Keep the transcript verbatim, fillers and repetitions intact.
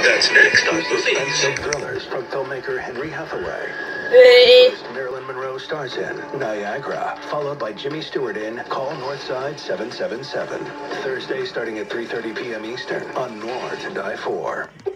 That's next on Suspense thrillers from filmmaker Henry Hathaway. Hey. Marilyn Monroe stars in Niagara, followed by Jimmy Stewart in Call Northside seven seven seven. Thursday starting at three thirty p m Eastern on Noir to Die For.